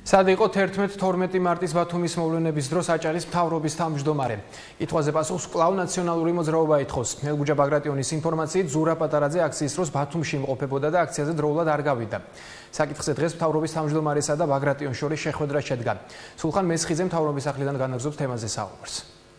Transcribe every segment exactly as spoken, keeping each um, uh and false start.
სად იყო თერთმეტ თორმეტი მარტის ბათუმის მოვლენების დროს აჭარის მთავრობის თავმჯდომარე. კითხვაზე პასუხს კვლავ ნაციონალური მოძრაობა ითხოვს. ელგუჯა ბაგრატიონის ინფორმაციით ზურა პატარაძე აქციის დროს ბათუმში იმყოფებოდა და აქციაზე დროულად არ გავიდა. საკითხზე დღეს მთავრობის თავმჯდომარესა და ბაგრატიონს შორის შეხვედრა შედგა. სულხან მესხიძე მთავრობის სახლიდან განაგზობს თემაზე საუბარს.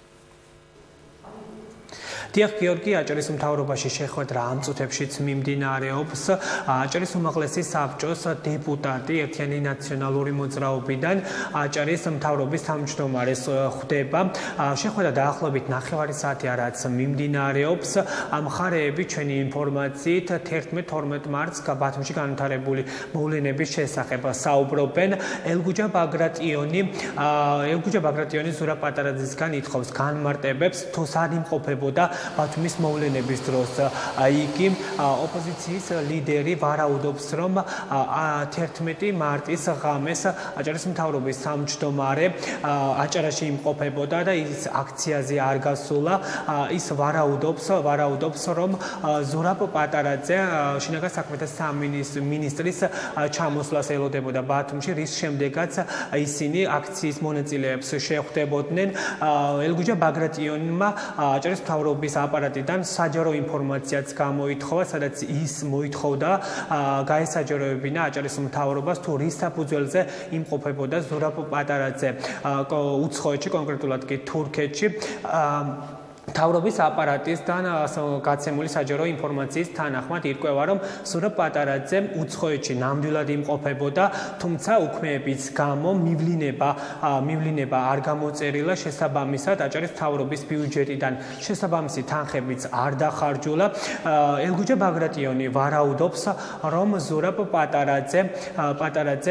დიახ, გიორგი, აჭარის მთავრობაში შეხვედრა ამ წუთებშიც მიმდინარეობს. აჭარის უმაღლესი საბჭოს დეპუტატი ერთიანი ნაციონალური მოძრაობიდან აჭარის მთავრობის თავმჯდომარეს ხვდება. შეხვედრა დაახლოებით ნახევარი საათია, რაც მიმდინარეობს. მხარეები ჩვენი ინფორმაციით თერთმეტ თორმეტ მარტს ბათუმში განვითარებული მოვლენების შესახებ საუბრობენ. ელგუჯა ბაგრატიონი ელგუჯა ბაგრატიონი ზურა პატარაძისგან ითხოვს განმარტებებს, თუ სად იმყოფებოდა ბათუმის მოვლენების დროს. იგი ოპოზიციის ლიდერი ვარაუდობს, რომ თერთმეტი მარტის ღამეს აჭარის მთავრობის თავმჯდომარე აჭარაში იმყოფებოდა და ის აქციაზე არ გასულა. ის ვარაუდობს, ვარაუდობს, რომ ზურაბ პატარაძე შინაგან საქმეთა სამინისტრის ჩამოსვლას ელოდებოდა ბათუმში, რის შემდეგაც ისინი აქციის მონაწილეებს შეხვდებოდნენ. ელგუჯა ბაგრატიონმა აჭარის მთავრობის აპარატიდან საჯარო ინფორმაციაც გამოითხოვა, სადაც ის მოითხოვდა გაესაჯაროებინა აჭარის მთავრობას, თუ რის საფუძველზე იმყოფებოდა ზურაბ პატარაძე უცხოეთში, კონკრეტულად კი თურქეთში. მთავრობის აპარატისგან გაცემული საჯარო ინფორმაციის თანახმად ირკვევა, რომ ზურაბ პატარაძე უცხოეთში ნამდვილად იმყოფებოდა, თუმცა უქმეების გამო მივლინება მივლინება არ გამოწერილა, შესაბამისად აჭარის მთავრობის ბიუჯეტიდან შესაბამისი თანხებიც არ დახარჯულა. ელგუჯა ბაგრატიონი ვარაუდობს, რომ ზურაბ პატარაძე პატარაძე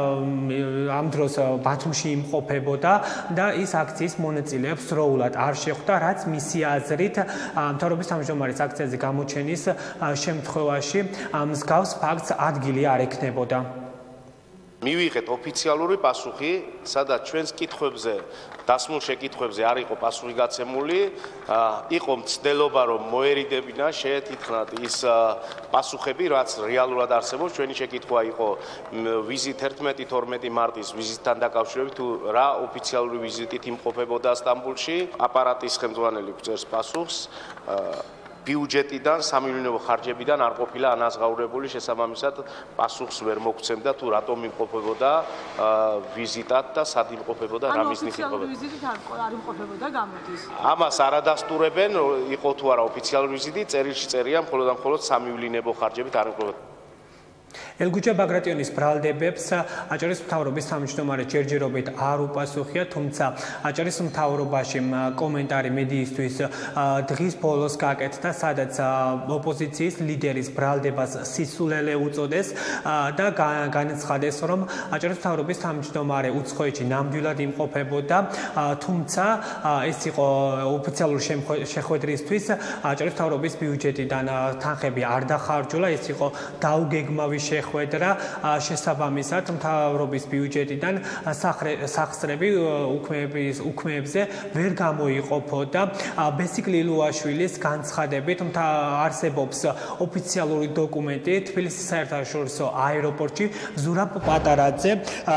ამ დროს ბათუმში იმყოფებოდა და ის აქციის მონაწილეებს დროულად არ შეხვდა, რაც მის აზრით მთავრობის თავმჯდომარის აქციაზე გამოჩენის შემთხვევაში მსგავს ფაქტს ადგილი არ ექნებოდა. მივიღეთ ოფიციალური პასუხი, სადაც ჩვენს კითხვებზე, დასმულ შეკითხვებზე არ იყო პასუხი გაცემული, იყო მცდელობა, რომ მოერიდებინა, შეეთითხრათ ის პასუხები, რაც რეალურად არსებობს. ჩვენი შეკითხვა იყო ვიზიტ თერთმეტი თორმეტი მარტის ვიზიტთან დაკავშირებით, თუ რა ოფიციალური ვიზიტით იმყოფებოდა სტამბოლში. აპარატის ხელმძღვანელი გვწერს პასუხს. ბიუჯეტიდან, სამილიონო ხარჯებიდან არ ყოფილა ანაზღაურებული, შესაბამისად პასუხს ვერ მოგცემდა, თუ რატომ იმყოფებოდა ვიზიტად და სად იმყოფებოდა, რა მიზნით იმყოფებოდა. ვიზიტით არ იმყოფებოდა, გამოდის. ამას არ ადასტურებენ, იყო თუ არა ოფიციალური ვიზიტი, წერილში წერია, მხოლოდ და მხოლოდ სამილიონო ხარჯებით არ იმყოფებოდა. ელგუჯა ბაგრატიონის ბრალდებებს აჭარის მთავრობის თავმჯდომარე ჯერჯერობით არ უპასუხია, თუმცა აჭარის მთავრობაში კომენტარი მედიისთვის დღის ბოლოს გაკეთდა, სადაც ოპოზიციის ლიდერის ბრალდებას სისულელე უწოდეს და განაცხადეს, რომ აჭარის მთავრობის თავმჯდომარე უცხოეთში ნამდვილად იმყოფებოდა, თუმცა ეს იყო ოფიციალური შეხვედრისთვის აჭარის მთავრობის ბიუჯეტიდან თანხები არ დახარჯულა, ეს იყო დაუგეგმავი შეხვედრა, შესაბამისად მთავრობის ბიუჯეტიდან სახსრები უქმეებზე ვერ გამოიყოფოდა. ბესიკ ლილუაშვილის განცხადებით არსებობს ოფიციალური დოკუმენტი თბილისის საერთაშორისო აეროპორტში ზურაბ პატარაძე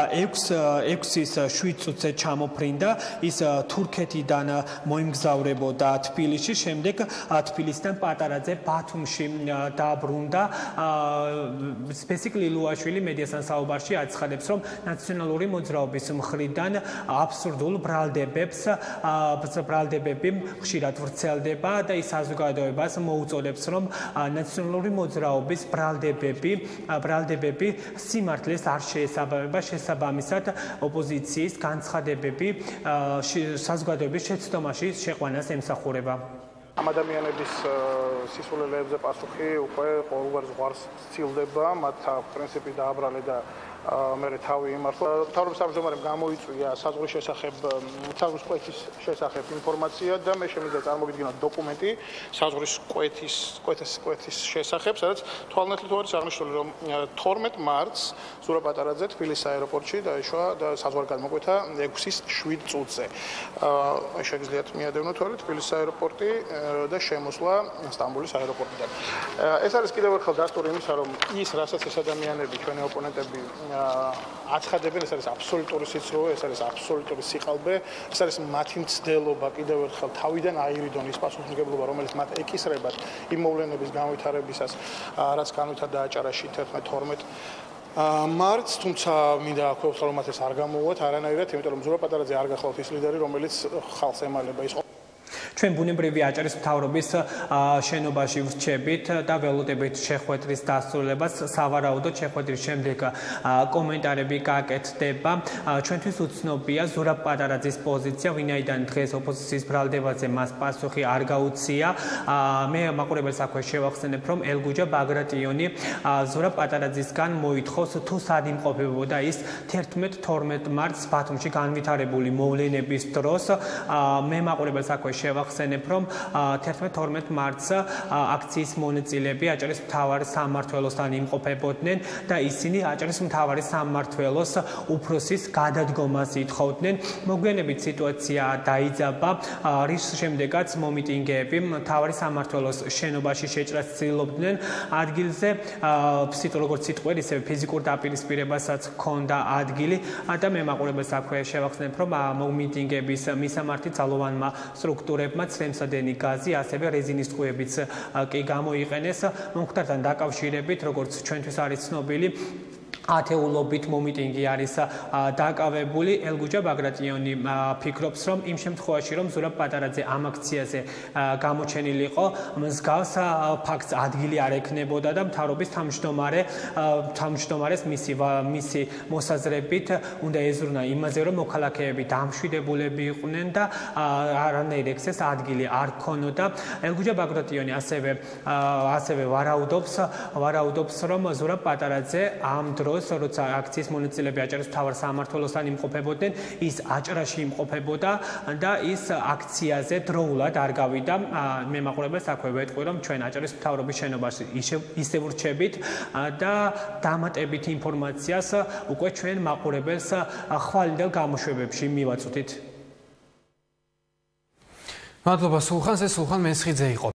ექვსის შვიდ წუთზე ჩამოფრინდა, ის თურქეთიდან მოიმგზავრებოდა თბილისში, შემდეგ თბილისიდან პატარაძე ბათუმში დაბრუნდა. ბესიკ ლილუაშვილი მედიასთან საუბარში აცხადებს, რომ ნაციონალური მოძრაობის მხრიდან აბსურდულ ბრალდებებს ბრალდებები ხშირად ვრცელდება და ის საზოგადოებას მოუწოდებს, რომ ნაციონალური მოძრაობის ბრალდებები ბრალდებები სიმართლეს არ შეესაბამება, შესაბამისად ოპოზიციის განცხადებები საზოგადოების შეცდომაში შეყვანას ემსახურება. ამ ადამიანების სისულელეებზე პასუხი უკვე ყოველგვარ ზღვარს სცილდება, მათ პრინციპი დააბრალე და მე თავი იმართლა. მთავრობის თავმჯდომარემ გამოიწვია საზღვრის შესახებ, საზღვრის კვეთის შესახებ ინფორმაცია და მე შემიძლია წარმოგიდგინოთ დოკუმენტი საზღვრის კვეთის კვეთის კვეთის შესახებ, სადაც თვალნათლით არის აღნიშნული, რომ თორმეტ მარტს ზურაბ პატარაძე თბილისის აეროპორტში დაეშვა და საზღვარი გადმოკვეთა ექვსის შვიდ წუთზე. შეგიძლიათ მიადევნოთ თბილისის აეროპორტი და შემოსვლა სტამბოლის აეროპორტიდან. ეს არის კიდევ ერთხელ დასტური იმისა, რომ ის, რასაც ეს ადამიანები, ჩვენი ოპონენტები აცხადებენ, ეს არის აბსოლუტური სიცრუე, ეს არის აბსოლუტური სიყალბე, ეს არის მათი მცდელობა კიდევ ერთხელ თავიდან აირიდონ ის პასუხისმგებლობა, რომელიც მათ ეკისრებათ იმ მოვლენების განვითარებისას, რაც განვითარდა აჭარაში თერთმეტ თორმეტ მარტს, თუმცა მინდა აქვეყნოთ, რომ მათ ეს არ გამოუვათ არანაირად, იმიტომ რომ ზურაბ პატარაძე არ გახლავთ ის ლიდერი, რომელიც ხალხს ემალება ის ჩვენ ბუნებრივი აჭარის მთავრობის შენობაში ვრჩებით და ველოდებით შეხვედრის დასრულებას. სავარაუდოდ შეხვედრის შემდეგ კომენტარები გაკეთდება. ჩვენთვის უცნობია ზურაბ პატარაძის პოზიცია, ვინაიდან დღეს ოპოზიციის ბრალდებაზე მას პასუხი არ გაუწია. მე მაყურებელს აქვე შევახსენებ, რომ ელგუჯა ბაგრატიონი ზურაბ პატარაძისგან მოითხოვს თუ სად იმყოფებოდა ის თერთმეტ თორმეტ მარტს ბათუმში განვითარებული მოვლენების დროს. მე მაყურებელს აქვე შევახსენებ, რომ თერთმეტ თორმეტ მარტს აქციის მონაწილეები აჭარის მთავარ სამმართველოსთან იმყოფებოდნენ და ისინი აჭარის მთავარი სამმართველოს უფროსის გადადგომას ითხოვდნენ. მოგვიანებით სიტუაცია დაიძაბა, რის შემდეგაც მომიტინგეები მთავარი სამმართველოს შენობაში შეჭრას ცდილობდნენ. ადგილზე როგორც სიტყვեր, ისე ფიზიკურ დაპირისპირებასაც ჰქონდა ადგილი და მე მაყურებელს აქვე შევახსენებ, რომ მომიტინგეების მისამართი ძალოვანმა სტრუქტურებმა ცრემსადენი გაზი, ასევე რეზინის წყვილებიც კი გამოიყენეს. მომხდართან დაკავშირებით, როგორც ჩვენთვის არის ცნობილი, ათეულობით მომიტინგი არის დაკავებული. ელგუჯა ბაგრატიონი ფიქრობს, რომ იმ შემთხვევაში, რომ ზურაბ პატარაძე ამ აქციაზე გამოჩენილიყო, მსგავს ფაქტს ადგილი არ ექნებოდა და მთავრობის თავმჯდომარე თავმჯდომარეს მისი მისი მოსაზრებით უნდა ეზრუნა იმაზე, რომ მოქალაქეები დამშვიდებულები იყვნენ და არანაირ ექსეს ადგილი არ ქონოდა. ელგუჯა ბაგრატიონი ასევე ასევე ვარაუდობს, ვარაუდობს, რომ ზურაბ პატარაძე ამ დროს როცა აქციის მონაწილეები აჭარის მთავარ სამმართველოსთან იმყოფებოდნენ, ის აჭარაში იმყოფებოდა და ის აქციაზე დროულად არ გავიდა. მე მაყურებელს აქვე ვეტყვი, რომ ჩვენ აჭარის მთავრობის შენობაში ისევ ვრჩებით და დამატებით ინფორმაციას უკვე ჩვენ მაყურებელს ხვალინდელ გამოშვებებში მივაწვდით. მადლობა სულხანს, ეს სულხან მესხიძე იყო.